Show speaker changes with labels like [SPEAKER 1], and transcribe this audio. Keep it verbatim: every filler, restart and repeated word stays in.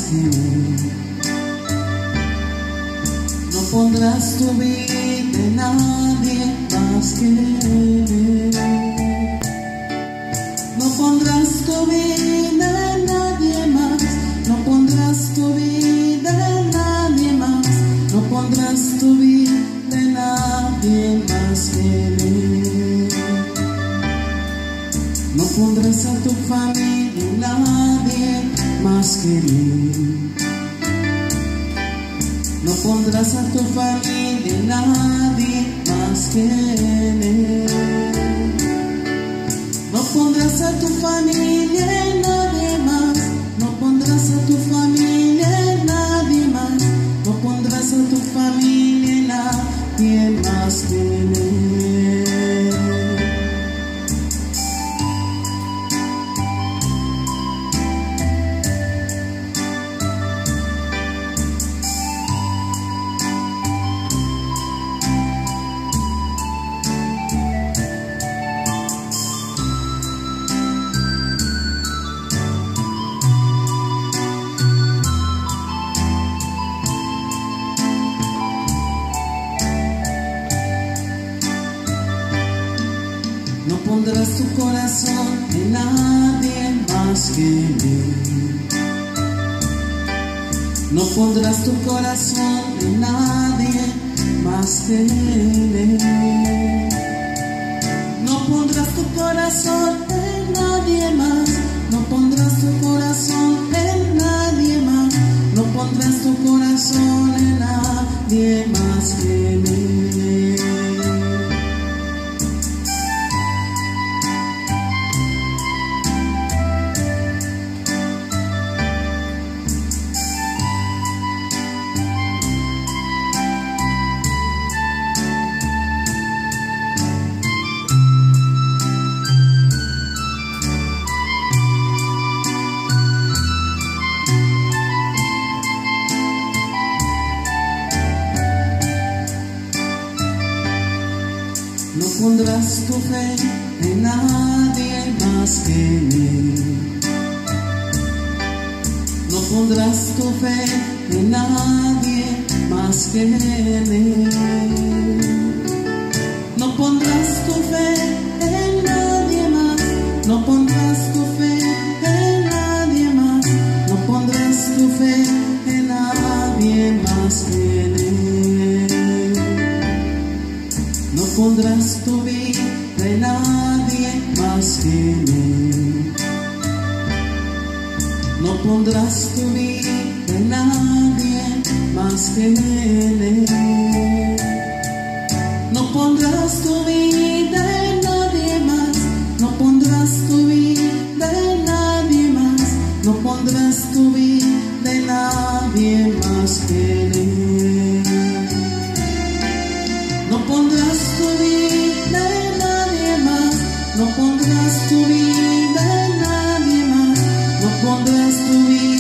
[SPEAKER 1] que Él. No pondrás tu vida en nadie más que Él. No pondrás tu vida en nadie más. No pondrás tu vida en nadie más. No pondrás tu vida en nadie más que Él. No pondrás a tu familia en nadie más que Él. No pondrás a tu familia en nadie más que Él. No pondrás a tu familia en nadie más. No pondrás a tu familia en nadie más. No pondrás a tu familia en nadie más que Él. No pondrás tu corazón en nadie más que Él. No pondrás tu corazón en nadie más que Él. No pondrás tu corazón en nadie más. No pondrás tu corazón en nadie más. No pondrás tu corazón en nadie más que Él. No pondrás tu fe en nadie más que en Él. No pondrás tu fe en nadie más que en Él. No pondrás tu fe en nadie más. No pondrás tu fe en nadie más. No pondrás tu fe en nadie más que en Él. No pondrás tu vida en nadie más que en Él. No pondrás tu vida en nadie más que en Él. No pondrás tu vida en nadie más. No pondrás tu vida en nadie más. No pondrás tu vida en nadie más que en Él. No pondrás tu vida en nadie más. No pondrás tu vida en nadie más. No pondrás tu vida